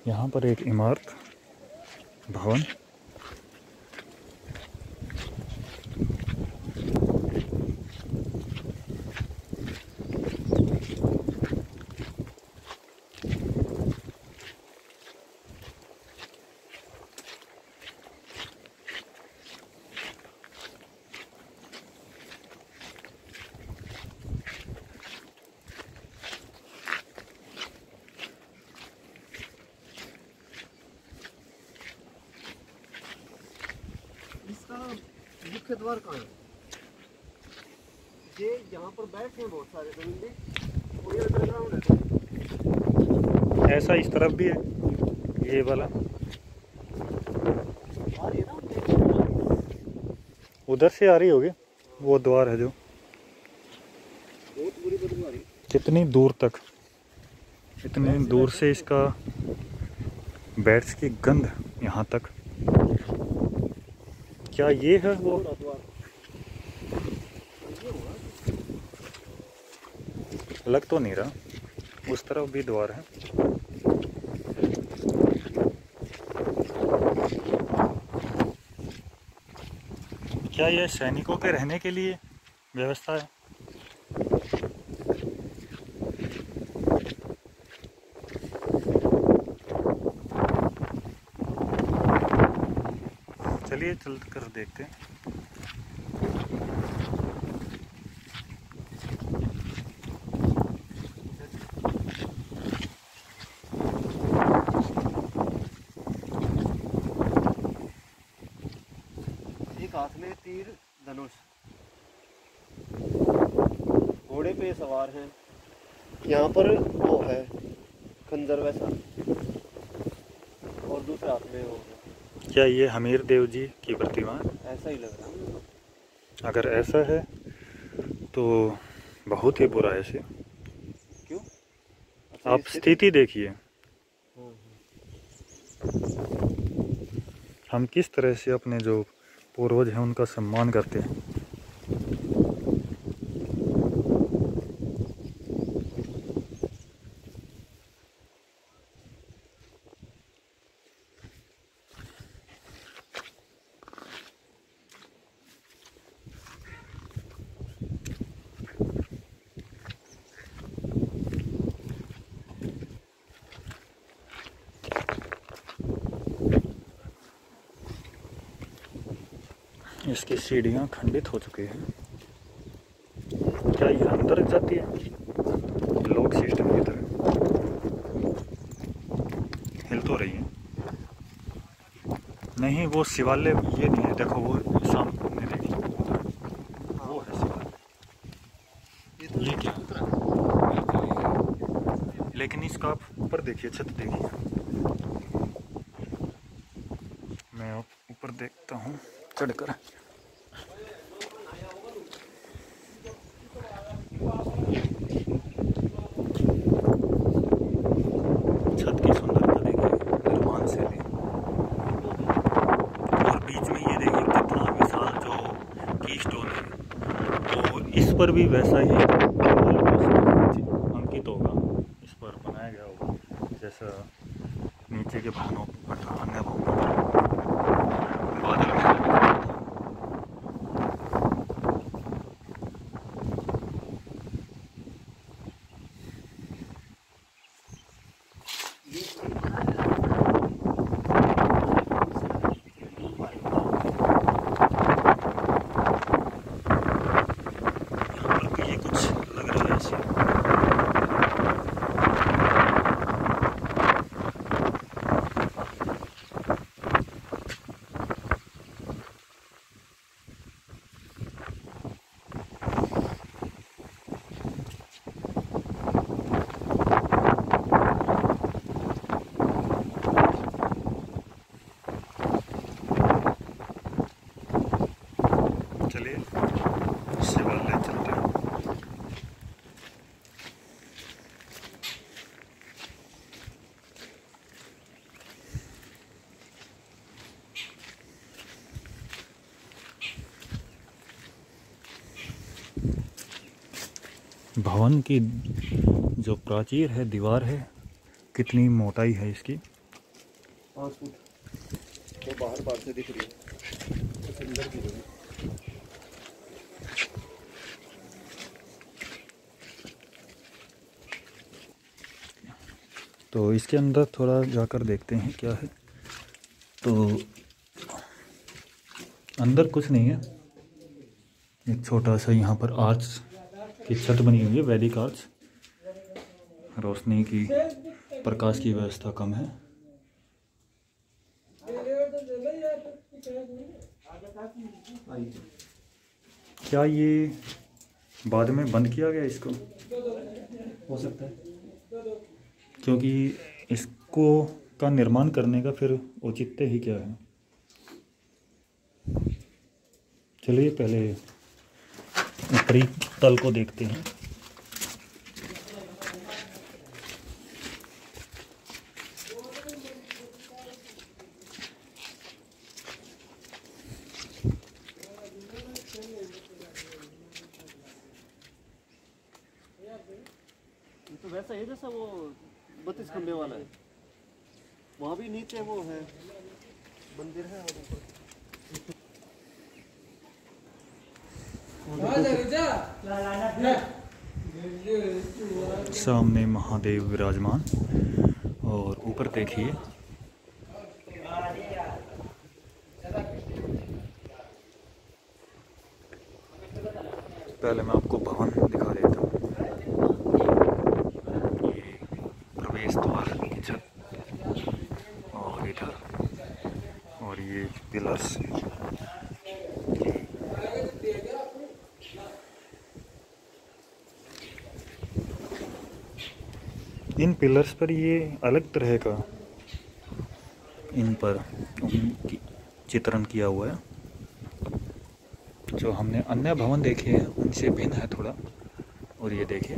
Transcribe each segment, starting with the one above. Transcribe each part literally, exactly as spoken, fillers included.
यहाँ पर एक इमारत भवन इसका मुख्य द्वार कहाँ है? ये यहाँ पर बैठे हैं बहुत सारे दरिंदे और ये अंडरग्राउंड है। ऐसा इस तरफ भी है, ये वाला आ रही है ना, उधर से आ रही होगी। वो द्वार है जो बहुत बुरी बदबू आ रही है। कितनी दूर तक, इतनी दूर से इसका बैट्स की गंध यहाँ तक। क्या ये है वो? लग तो नहीं रहा। उस तरफ भी द्वार है। क्या यह सैनिकों के रहने के लिए व्यवस्था है? चलिए चल कर देखते हैं। एक हाथ में तीर धनुष, घोड़े पे सवार हैं। यहाँ पर वो है खंजर वैसा, और दूसरे हाथ में वो है। क्या ये हमीर देव जी की प्रतिमा है? ऐसा ही लग रहा है। अगर ऐसा है तो बहुत ही बुरा है इसे। क्यों? आप स्थिति देखिए, हम किस तरह से अपने जो पूर्वज हैं उनका सम्मान करते हैं। इसकी सीढ़ियाँ खंडित हो चुकी हैं। क्या ये अंदर जाती है? लॉक सिस्टम की तरह हिल तो रही है। नहीं, वो शिवालय ये नहीं है। देखो वो सामने देखिए, वो है शिवालय। ये क्या? लेकिन इसका आप ऊपर देखिए, छत देखिए। मैं ऊपर देखता हूँ चढ़कर। छत की सुंदरता देखिए, निर्माण शैली। और बीच में ये देखिए कितना विशाल जो की स्टोन है, तो इस पर भी वैसा ही अंकित होगा। इस पर बनाया गया होगा जैसा नीचे के भवनों पर, अन्य भवनों पर बादल में। ये कुछ लग रहा है ऐसे। चलिए शिवालय चलते हैं। भवन की जो प्राचीर है, दीवार है, कितनी मोटाई है इसकी। पाँच फुट तो बाहर बाहर से दिख रही है, तो अंदर की होगी। तो इसके अंदर थोड़ा जाकर देखते हैं क्या है। तो अंदर कुछ नहीं है, एक छोटा सा यहाँ पर आर्च की छत बनी हुई है, वैदिक आर्च। रोशनी की, प्रकाश की व्यवस्था कम है। क्या ये बाद में बंद किया गया इसको? हो सकता है, क्योंकि इसको का निर्माण करने का फिर औचित्य ही क्या है। चलिए पहले ऊपरी तल को देखते हैं। तो वैसा है जैसा वो बत्तीस खंबे वाला है, वहाँ भी नीचे वो है मंदिर है। सामने महादेव विराजमान, और ऊपर देखिए पहले मैं आपको भवन दिखा देता हूँ। ये प्रवेश द्वार की छत, और इधर, और ये पिलर्स। इन पिलर्स पर ये अलग तरह का इन पर चित्रण किया हुआ है। जो हमने अन्य भवन देखे हैं उनसे भिन्न है थोड़ा। और ये देखिए,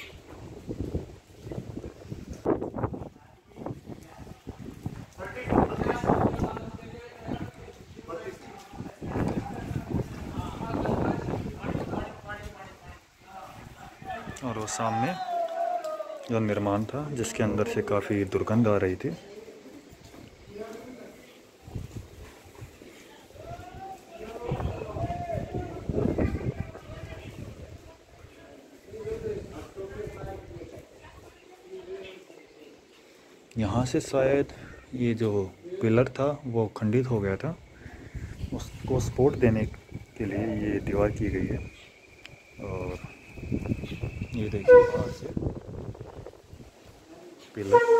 और वो सामने जो निर्माण था जिसके अंदर से काफ़ी दुर्गंध आ रही थी। यहाँ से शायद ये जो पिलर था वो खंडित हो गया था, उसको सपोर्ट देने के लिए ये दीवार की गई है। और ये देखिए बाहर से पिलर।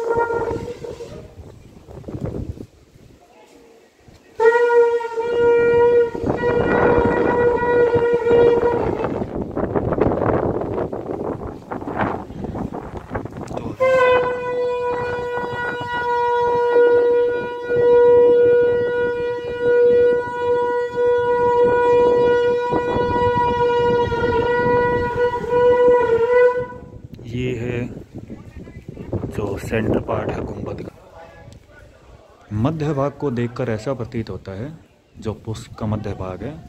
ये है जो सेंटर पार्ट है गुंबद का। मध्य भाग को देखकर ऐसा प्रतीत होता है, जो पुष्प का मध्य भाग है,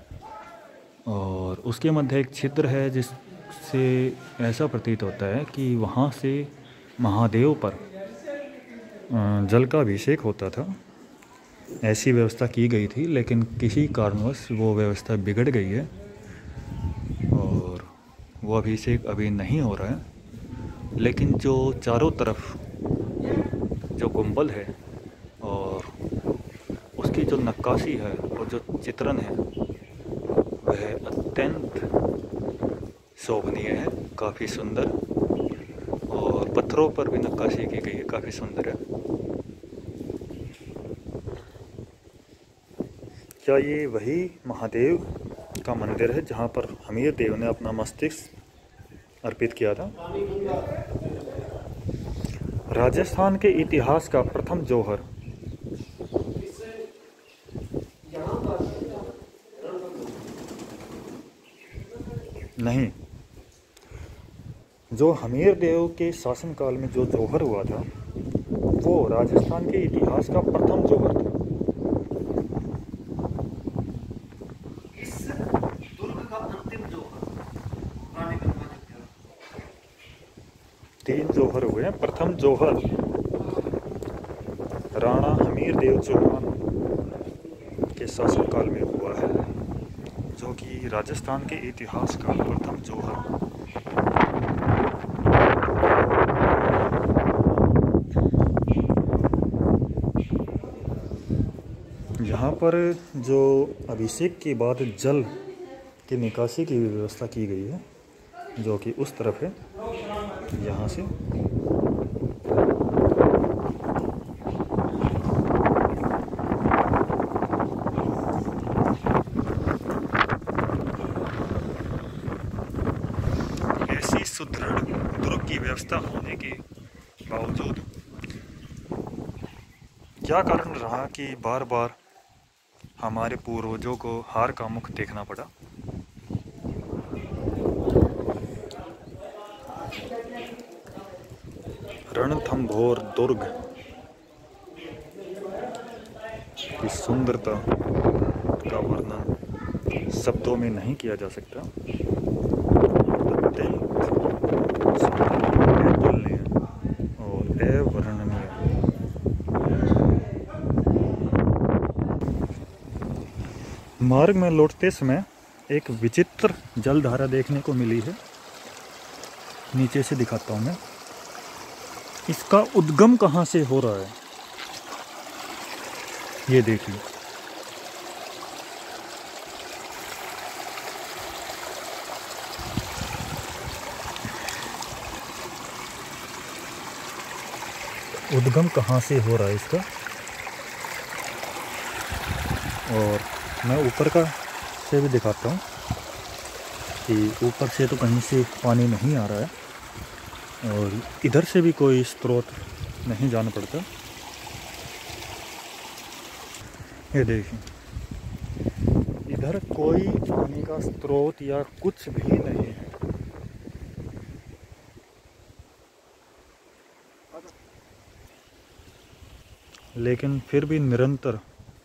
और उसके मध्य एक छिद्र है जिससे ऐसा प्रतीत होता है कि वहाँ से महादेव पर जल का अभिषेक होता था। ऐसी व्यवस्था की गई थी, लेकिन किसी कारणवश वो व्यवस्था बिगड़ गई है और वो अभिषेक अभी नहीं हो रहा है। लेकिन जो चारों तरफ जो गुंबद है और उसकी जो नक्काशी है और जो चित्रण है वह अत्यंत शोभनीय है, काफ़ी सुंदर, और पत्थरों पर भी नक्काशी की गई है, काफ़ी सुंदर है। क्या ये वही महादेव का मंदिर है जहाँ पर हमीर देव ने अपना मस्तिष्क अर्पित किया था? राजस्थान के इतिहास का प्रथम जौहर। नहीं, जो हमीर देव के शासनकाल में जो जौहर हुआ था वो राजस्थान के इतिहास का प्रथम जौहर था। तीन जौहर हुए हैं। प्रथम जौहर राणा हमीर देव चौहान के शासनकाल में हुआ है, जो कि राजस्थान के इतिहास का प्रथम जौहर। यहाँ पर जो अभिषेक के बाद जल की निकासी की व्यवस्था की गई है, जो कि उस तरफ है। यहाँ से ऐसी सुदृढ़ दुर्ग की व्यवस्था होने के बावजूद क्या कारण रहा कि बार बार हमारे पूर्वजों को हार का मुख देखना पड़ा। रणथंभौर दुर्ग की सुंदरता का वर्णन शब्दों में नहीं किया जा सकता। अत्यंत सुंदर, अतुलनीय और अवर्णनीय। मार्ग में लौटते समय एक विचित्र जलधारा देखने को मिली है। नीचे से दिखाता हूँ मैं। इसका उद्गम कहाँ से हो रहा है, ये देखिए। उद्गम कहाँ से हो रहा है इसका। और मैं ऊपर का से भी दिखाता हूँ कि ऊपर से तो कहीं से पानी नहीं आ रहा है और इधर से भी कोई स्रोत नहीं जाना पड़ता। ये देखिए, इधर कोई पानी का स्रोत या कुछ भी नहीं है। लेकिन फिर भी निरंतर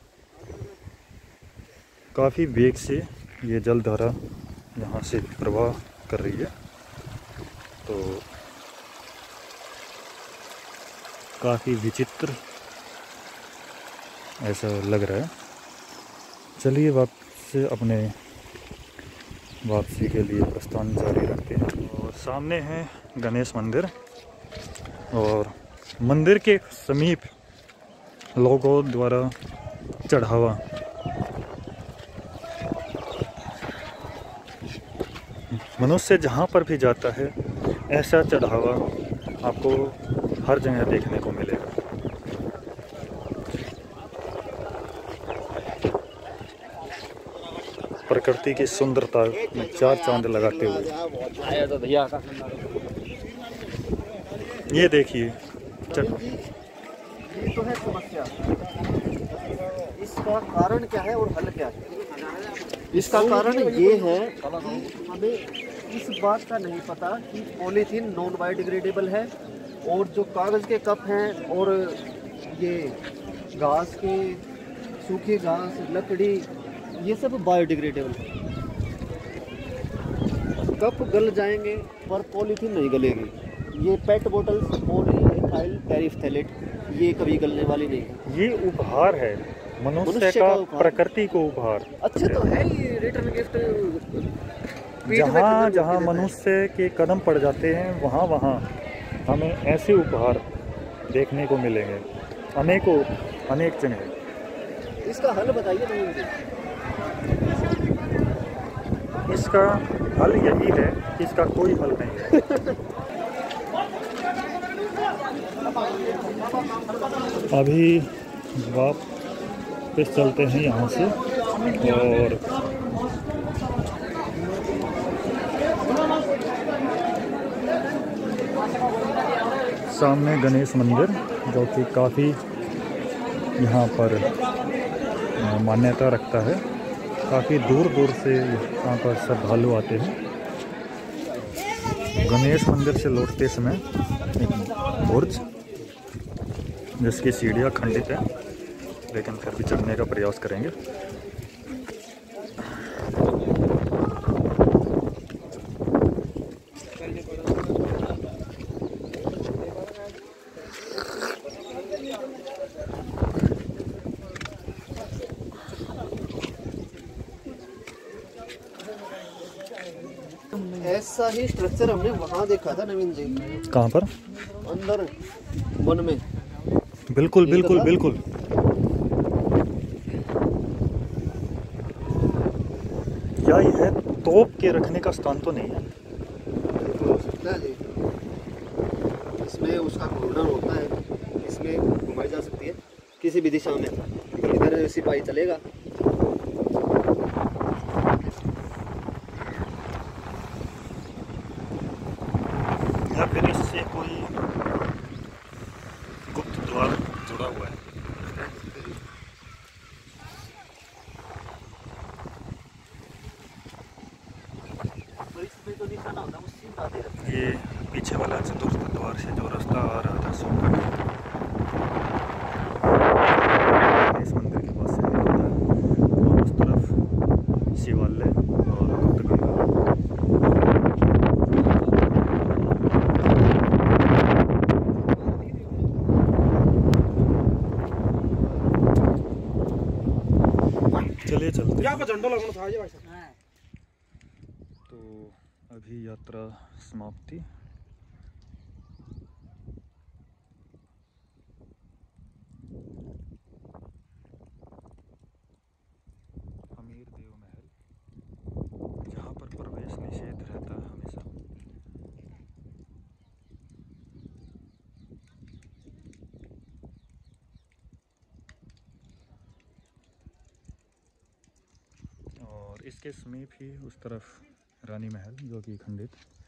काफ़ी वेग से ये जलधारा यहाँ से प्रवाह कर रही है। तो काफ़ी विचित्र ऐसा लग रहा है। चलिए वापस अपने वापसी के लिए प्रस्थान जारी रखते हैं। और सामने है गणेश मंदिर और मंदिर के समीप लोगों द्वारा चढ़ावा मनुष्य जहाँ पर भी जाता है ऐसा चढ़ावा आपको हर जगह देखने को मिलेगा। प्रकृति की सुंदरता में चार चांद लगाते हुए ये देखिए। ये तो है समस्या, इसका कारण क्या है और हल क्या है। इसका कारण ये है कि हमें इस बात का नहीं पता कि पॉलीथीन नॉन बायोडिग्रेडेबल है और जो कागज़ के कप हैं और ये घास के सूखी घास, लकड़ी, ये सब बायोडिग्रेडेबल है। कप गल जाएंगे पर पॉलीथीन नहीं गलेगी। ये पेट बोतल्स, पॉलीइथाइल टेरिफ्थैलेट, ये कभी गलने वाली नहीं है। ये उपहार है मनुष्य का, प्रकृति को उपहार। अच्छे तो है ये रिटर्न गिफ्ट। जहाँ जहाँ मनुष्य के कदम पड़ जाते हैं वहाँ वहाँ हमें ऐसे उपहार देखने को मिलेंगे, अनेकों अनेक जगह। इसका हल बताइए ना मुझे। इसका हल यही है कि इसका कोई हल नहीं है। अभी वापस चलते हैं यहाँ से और सामने गणेश मंदिर, जो कि काफ़ी यहाँ पर मान्यता रखता है। काफ़ी दूर दूर से यहाँ पर श्रद्धालु आते हैं। गणेश मंदिर से लौटते समय एक बुर्ज, जिसकी सीढ़ियाँ खंडित है, लेकिन फिर भी चढ़ने का प्रयास करेंगे। ऐसा ही स्ट्रक्चर हमने वहाँ देखा था नवीन जी। कहाँ पर? अंदर वन में। बिल्कुल बिल्कुल बिल्कुल। क्या यह तोप के रखने का स्थान तो नहीं है? हो सकता है जी, इसमें उसका घूर्णन होता है, इसमें घुमाई जा सकती है किसी भी दिशा में, इधर सिपाही चलेगा। या फिर इससे कोई गुप्त द्वार जुड़ा हुआ है। ये पीछे वाला चतुर्थ द्वार से जो रास्ता आ रहा था सोनगढ़, इस मंदिर के पास से निकलता है और उस तरफ शिवालय और गुप्तगंगा। चलिए चलते हैं। तो अभी यात्रा समाप्ति। अमीर देव महल, जहाँ पर प्रवेश निषेध रहता है हमेशा। और इसके समीप ही उस तरफ रानी महल, जो कि खंडित